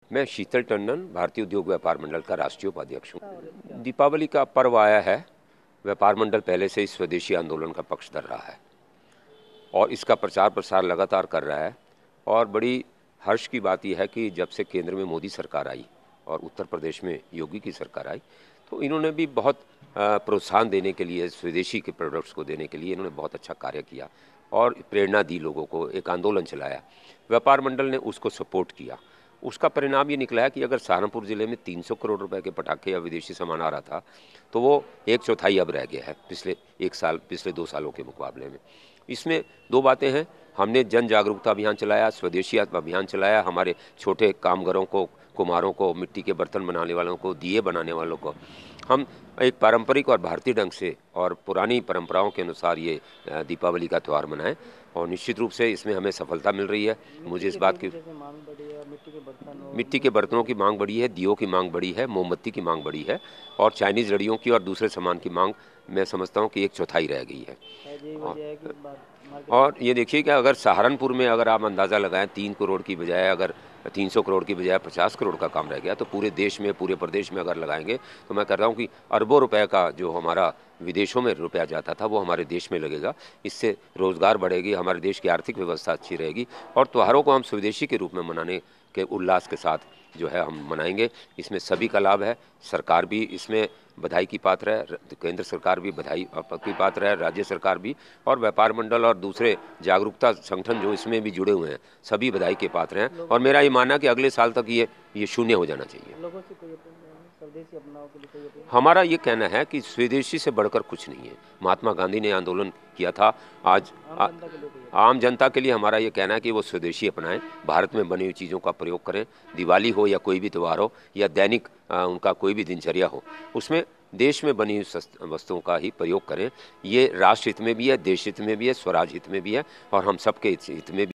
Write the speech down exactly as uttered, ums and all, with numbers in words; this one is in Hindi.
मैं शीतल टंडन, भारतीय उद्योग व्यापार मंडल का राष्ट्रीय उपाध्यक्ष हूँ। दीपावली का पर्व आया है। व्यापार मंडल पहले से ही स्वदेशी आंदोलन का पक्षधर रहा है और इसका प्रचार प्रसार लगातार कर रहा है। और बड़ी हर्ष की बात यह है कि जब से केंद्र में मोदी सरकार आई और उत्तर प्रदेश में योगी की सरकार आई, तो इन्होंने भी बहुत प्रोत्साहन देने के लिए, स्वदेशी के प्रोडक्ट्स को देने के लिए इन्होंने बहुत अच्छा कार्य किया और प्रेरणा दी लोगों को। एक आंदोलन चलाया, व्यापार मंडल ने उसको सपोर्ट किया। उसका परिणाम ये निकला है कि अगर सहारनपुर ज़िले में तीन सौ करोड़ रुपए के पटाखे या विदेशी सामान आ रहा था, तो वो एक चौथाई अब रह गया है पिछले एक साल पिछले दो सालों के मुकाबले में। इसमें दो बातें हैं। हमने जन जागरूकता अभियान चलाया, स्वदेशी अभियान चलाया। हमारे छोटे कामगारों को, कुम्हारों को, मिट्टी के बर्तन बनाने वालों को, दिए बनाने वालों को हम एक पारंपरिक और भारतीय ढंग से और पुरानी परंपराओं के अनुसार ये दीपावली का त्यौहार मनाएं और निश्चित रूप से इसमें हमें सफलता मिल रही है। मुझे इस बात की मिट्टी के बर्तनों की मांग बढ़ी है, दियों की मांग बढ़ी है, मोमबत्ती की मांग बढ़ी है और चाइनीज़ लड़ियों की और दूसरे सामान की मांग मैं समझता हूँ कि एक चौथाई रह गई है। और, और ये देखिए कि अगर सहारनपुर में अगर आप अंदाज़ा लगाएं तीन करोड़ की बजाय अगर तीन सौ करोड़ की बजाय पचास करोड़ का काम रह गया, तो पूरे देश में, पूरे प्रदेश में अगर लगाएंगे तो मैं कह रहा हूँ कि अरबों रुपए का जो हमारा विदेशों में रुपया जाता था वो हमारे देश में लगेगा। इससे रोज़गार बढ़ेगी, हमारे देश की आर्थिक व्यवस्था अच्छी रहेगी और त्योहारों को हम स्वदेशी के रूप में मनाने के उल्लास के साथ जो है हम मनाएंगे। इसमें सभी का लाभ है। सरकार भी इसमें बधाई की पात्र है, केंद्र सरकार भी बधाई की पात्र है, राज्य सरकार भी, और व्यापार मंडल और दूसरे जागरूकता संगठन जो इसमें भी जुड़े हुए हैं सभी बधाई के पात्र हैं। और मेरा ये मानना है कि अगले साल तक ये ये शून्य हो जाना चाहिए। लोगों से कोई स्वदेशी अपनाओ के लिए कोई अपील? हमारा ये कहना है कि स्वदेशी से बढ़कर कुछ नहीं है। महात्मा गांधी ने आंदोलन किया था, आज आ, आम जनता के लिए हमारा ये कहना है कि वो स्वदेशी अपनाएं, भारत में बनी हुई चीज़ों का प्रयोग करें। दिवाली हो या कोई भी त्यौहार हो या दैनिक आ, उनका कोई भी दिनचर्या हो, उसमें देश में बनी हुई वस्तुओं का ही प्रयोग करें। ये राष्ट्र हित में भी है, देश हित में भी है, स्वराज हित में भी है और हम सबके हित में भी